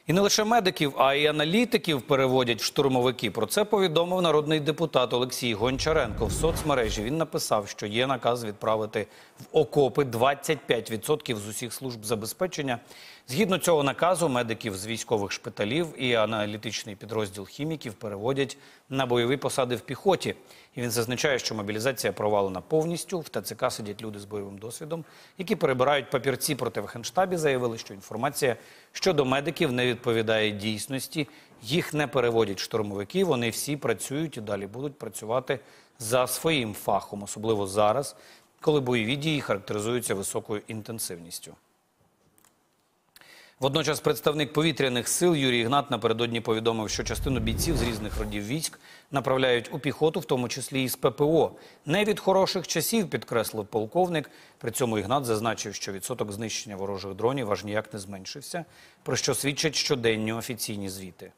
І не лише медиків, а й аналітиків переводять в штурмовики. Про це повідомив народний депутат Олексій Гончаренко в соцмережі. Він написав, що є наказ відправити в окопи 25% з усіх служб забезпечення. Згідно цього наказу, медиків з військових шпиталів і аналітичний підрозділ хіміків переводять на бойові посади в піхоті. І він зазначає, що мобілізація провалена повністю. В ТЦК сидять люди з бойовим досвідом, які перебирають папірці, проте в Генштабі заявили, що інформація щодо медиків не відповідає дійсності. Їх не переводять штурмовики, вони всі працюють і далі будуть працювати за своїм фахом, особливо зараз, коли бойові дії характеризуються високою інтенсивністю. Водночас представник повітряних сил Юрій Ігнат напередодні повідомив, що частину бійців з різних родів військ направляють у піхоту, в тому числі і з ППО. Не від хороших часів, підкреслив полковник. При цьому Ігнат зазначив, що відсоток знищення ворожих дронів аж ніяк не зменшився, про що свідчать щоденні офіційні звіти.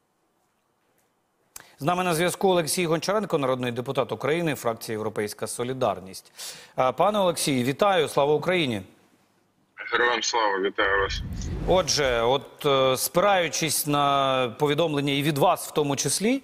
З нами на зв'язку Олексій Гончаренко, народний депутат України, фракція «Європейська солідарність». Пане Олексію, вітаю, слава Україні! Героям слава, вітаю вас. Отже, спираючись на повідомлення і від вас в тому числі,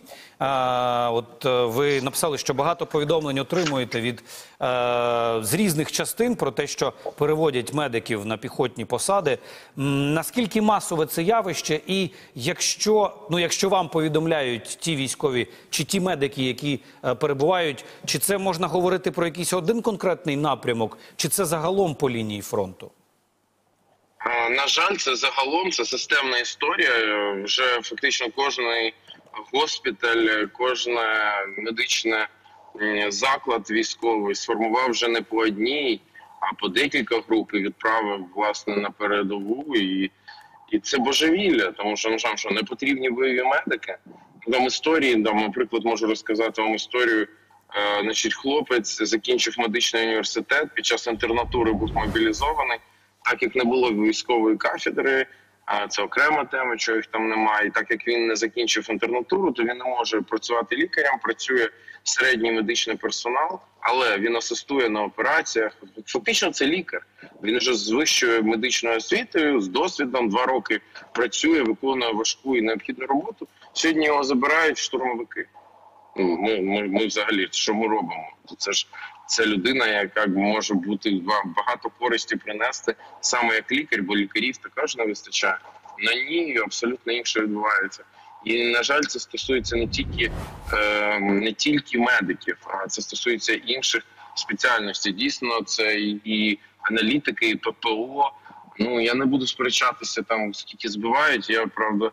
ви написали, що багато повідомлень отримуєте з різних частин про те, що переводять медиків на піхотні посади. Наскільки масове це явище? І якщо вам повідомляють ті військові чи ті медики, які перебувають, чи це можна говорити про якийсь один конкретний напрямок, чи це загалом по лінії фронту? На жаль, це загалом, це системна історія. Вже фактично кожен госпіталь, кожен медичний заклад військовий сформував вже не по одній, а по декілька груп і відправив, власне, на передову. І це божевілля, тому що, не потрібні бойові медики. Там історії, наприклад, можу розказати вам історію. Хлопець закінчив медичний університет, під час інтернатури був мобілізований. Так як не було військової кафедри, це окрема тема, чого їх там немає. І так як він не закінчив інтернатуру, то він не може працювати лікарем, працює середній медичний персонал, але він асистує на операціях. Фактично це лікар. Він вже з вищою медичною освітою, з досвідом, 2 роки працює, виконує важку і необхідну роботу. Сьогодні його забирають штурмовики. Ми взагалі, що ми робимо? Це людина, яка може багато користі принести саме як лікар, бо лікарів також не вистачає. На ній абсолютно інше відбувається. І, на жаль, це стосується не тільки медиків, а це стосується інших спеціальностей. Дійсно, це і аналітики, і ППО. Я не буду сперечатися там, скільки збивають. Я, правда,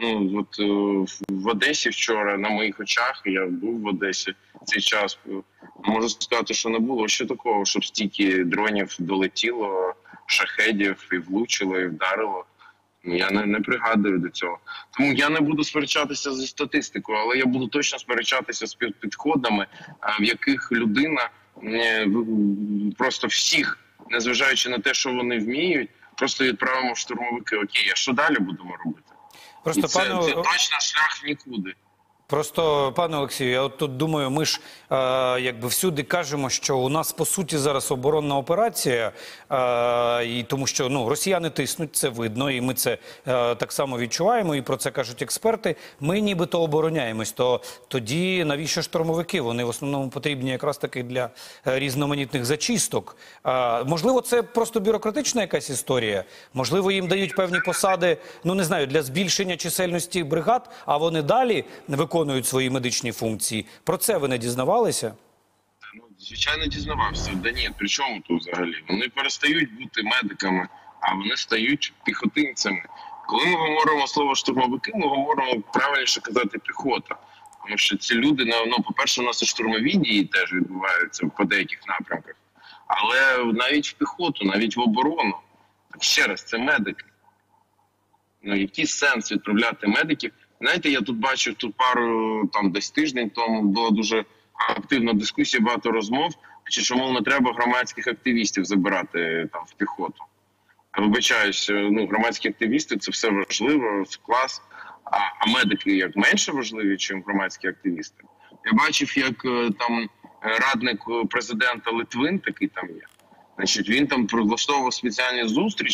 в Одесі вчора, на моїх очах, я був в Одесі цей час, можу сказати, що не було ще такого, щоб стільки дронів долетіло, шахедів і влучило, і вдарило. Я не пригадую до цього. Тому я не буду сперечатися зі статистикою, але я буду точно сперечатися з підходами, в яких людина просто всіх, незважаючи на те, що вони вміють, просто відправимо в штурмовики. Окей, а що далі будемо робити? Це точно шлях в нікуди. Просто, пане Олексію, я тут думаю, ми ж всюди кажемо, що у нас по суті зараз оборонна операція, і тому що росіяни тиснуть, це видно, і ми це так само відчуваємо, і про це кажуть експерти. Ми нібито обороняємось, то тоді навіщо штурмовики? Вони в основному потрібні якраз таки для різноманітних зачисток. Можливо, це просто бюрократична якась історія? Можливо, їм дають певні посади, для збільшення чисельності бригад, а вони далі виконують свої медичні функції. Про це ви не дізнавалися? Звичайно, дізнавався. Да ні, при чому тут взагалі? Вони перестають бути медиками, а вони стають піхотинцями. Коли ми говоримо слово штурмовики, ми говоримо, правильніше казати, піхота. Тому що ці люди, по-перше, у нас і штурмові дії теж відбуваються по деяких напрямках. Але навіть в піхоту, навіть в оборону. Ще раз, це медики. Який сенс відправляти медиків? Знаєте, я тут бачив десь тиждень тому була дуже активна дискусія, багато розмов, що, мов, не треба громадських активістів забирати в піхоту. Вибачаюсь, громадські активісти – це все важливо, це клас, а медики як менше важливі, ніж громадські активісти. Я бачив, як там радник президента Литвин такий там є. Він там влаштовував спеціальні зустрічі,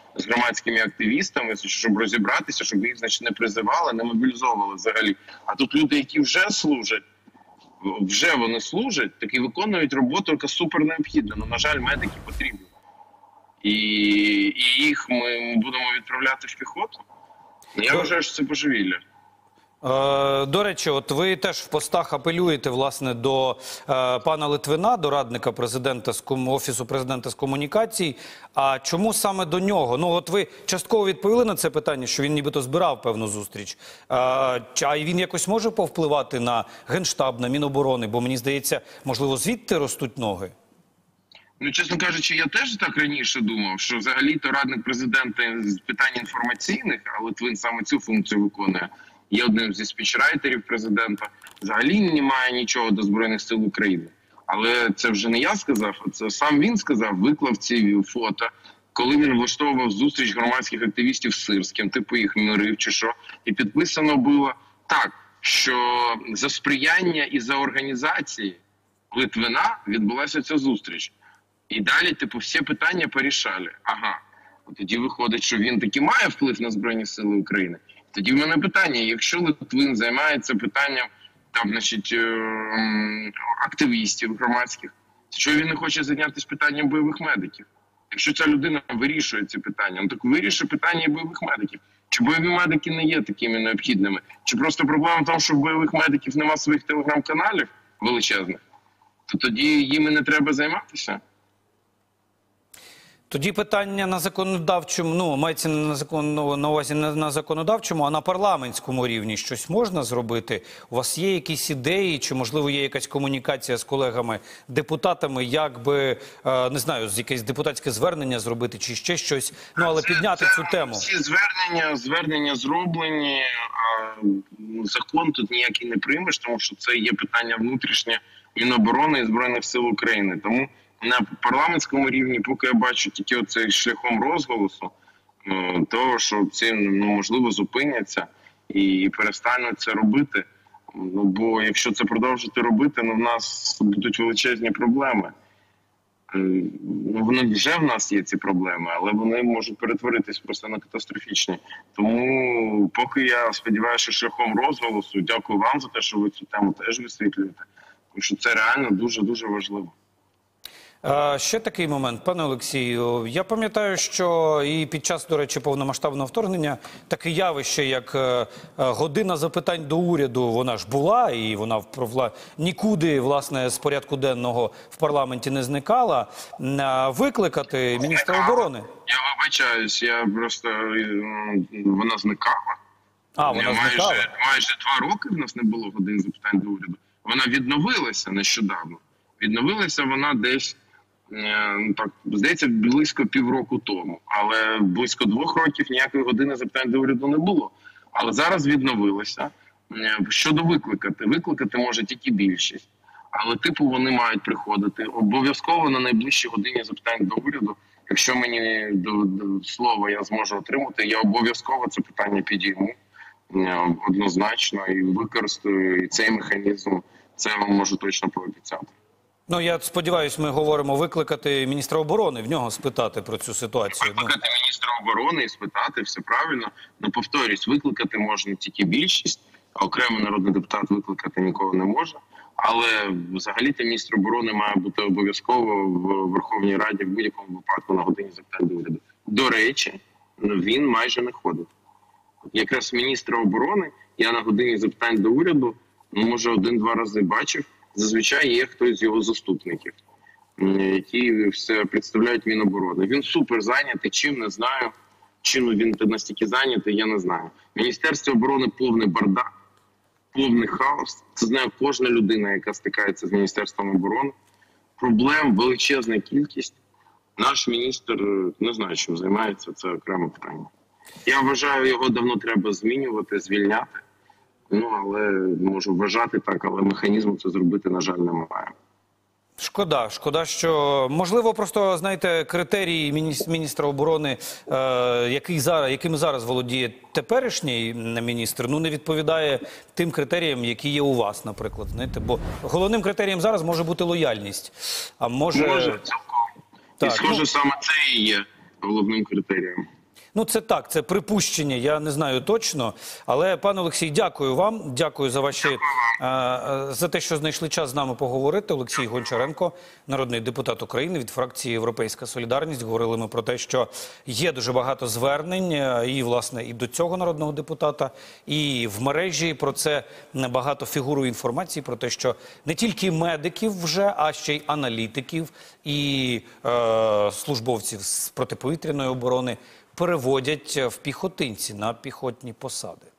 з громадськими активістами, щоб розібратися, щоб їх, значить, не призивали, не мобілізовували взагалі. А тут люди, які вже служать, вже вони служать, так і виконують роботу, яка супер необхідна. Ну, на жаль, медики потрібні. І їх ми будемо відправляти в піхоту. Я вважаю, що це божевілля. До речі, от ви теж в постах апелюєте, власне, до пана Литвина, до радника президента з Офісу президента з комунікацій. А чому саме до нього? Ну, от ви частково відповіли на це питання, що він нібито збирав певну зустріч. А він якось може повпливати на Генштаб, на Міноборони? Бо, мені здається, можливо, звідти ростуть ноги? Ну, чесно кажучи, я теж так раніше думав, що взагалі-то радник президента з питань інформаційних, а Литвин саме цю функцію виконує, є одним зі спічрайтерів президента, взагалі немає нічого до Збройних сил України. Але це вже не я сказав, а це сам він сказав, виклав ці фото, коли він влаштовував зустріч громадських активістів з Сирським, типу їх мирив чи що, і підписано було так, що за сприяння і за організації Литвина відбулася ця зустріч. І далі, типу, всі питання порішали. Ага, тоді виходить, що він таки має вплив на Збройні Сили України. Тоді в мене питання, якщо Литвин займається питанням там, значить, активістів громадських, що він не хоче зайнятися питанням бойових медиків? Якщо ця людина вирішує ці питання, ну так вирішує питання бойових медиків. Чи бойові медики не є такими необхідними? Чи просто проблема в тому, що в бойових медиків немає своїх телеграм-каналів величезних? То тоді їм і не треба займатися? Тоді питання на законодавчому, ну, мається на увазі не на законодавчому, а на парламентському рівні. Щось можна зробити? У вас є якісь ідеї, чи, можливо, є якась комунікація з колегами-депутатами, як би, не знаю, якесь депутатське звернення зробити, чи ще щось, ну, але підняти цю тему? Всі звернення зроблені, а закон тут ніякий не приймеш, тому що це є питання внутрішнє Міноборони і Збройних сил України. Тому на парламентському рівні, поки я бачу тільки оцей шляхом розголосу, того, що ці, ну, можливо, зупиняться і перестануть це робити. Ну, бо якщо це продовжити робити, ну, в нас будуть величезні проблеми. Ну, вони вже в нас є ці проблеми, але вони можуть перетворитись просто на катастрофічні. Тому поки я сподіваюся, що шляхом розголосу, дякую вам за те, що ви цю тему теж висвітлюєте, тому що це реально дуже-дуже важливо. Ще такий момент, пане Олексію. Я пам'ятаю, що і під час, до речі, повномасштабного вторгнення таке явище, як година запитань до уряду, вона ж була, і вона нікуди, власне, з порядку денного в парламенті не зникала. Викликати міністра оборони. Я вибачаюсь, я просто... Вона зникала. Вона зникала? Майже 2 роки в нас не було годин запитань до уряду. Вона відновилася нещодавно. Відновилася вона десь, так, здається, близько півроку тому. Але близько 2 років ніякої години запитань до уряду не було. Але зараз відновилася. Щодо викликати. Викликати може тільки більшість. Але, типу, вони мають приходити. Обов'язково на найближчій годині запитань до уряду. Якщо мені до слова я зможу отримати, я обов'язково це питання підійму. Однозначно. І використаю і цей механізм. Це я вам можу точно пообіцяти. Ну, я сподіваюся, ми говоримо викликати міністра оборони, в нього спитати про цю ситуацію. Викликати міністра оборони і спитати, все правильно. Ну, повторюсь, викликати можна тільки більшість, а окремий народний депутат викликати нікого не може. Але взагалі-то міністр оборони має бути обов'язково в Верховній Раді в будь-якому випадку на годині запитань до уряду. До речі, він майже не ходить. Якраз міністра оборони я на годині запитань до уряду, може, 1-2 рази бачив. Зазвичай є хтось з його заступників, які все представляють Міноборони. Він супер зайнятий, чим не знаю. Чим він настільки зайнятий, я не знаю. В Міністерстві оборони повний бардак, повний хаос. Це знає кожна людина, яка стикається з Міністерством оборони. Проблем величезна кількість. Наш міністр не знаю, чим займається, це окреме питання. Я вважаю, його давно треба змінювати, звільняти. Ну, але можу вважати так, але механізму це зробити, на жаль, немає. Шкода, що, можливо, просто, знаєте, критерії міністра оборони, якими зараз володіє теперішній міністр, ну, не відповідає тим критеріям, які є у вас, наприклад, знаєте, бо головним критерієм зараз може бути лояльність, а може... Може, цілком. І схоже, саме це і є головним критерієм. Ну, це так, це припущення, я не знаю точно. Але, пане Олексій, дякую вам. Дякую за ваші за те, що знайшли час з нами поговорити. Олексій Гончаренко, народний депутат України від фракції «Європейська солідарність». Говорили ми про те, що є дуже багато звернень і, власне, і до цього народного депутата, і в мережі про це багато фігурує інформації про те, що не тільки медиків вже, а ще й аналітиків і службовців з протиповітряної оборони переводять в піхотинці на піхотні посади.